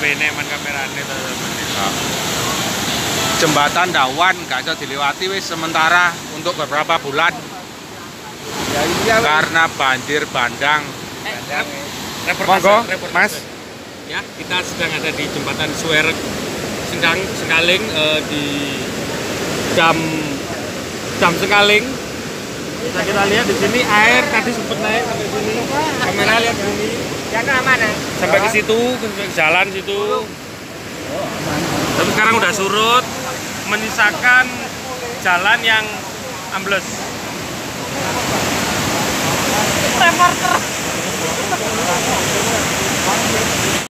ini man kamerane to. Jembatan Dawan gak bisa dilewati wis sementara untuk beberapa bulan karena banjir bandang. Monggo, Mas. Ya, kita sedang ada di jembatan Suwerek Sengkaling di Dam Sengkaling. Bisa kita lihat di sini air tadi sempat naik sampai sini. Kamera lihat sini. Yang mana? Sampai ke situ, ke jalan situ. Tapi sekarang udah surut, menyisakan jalan yang ambles. Reporter.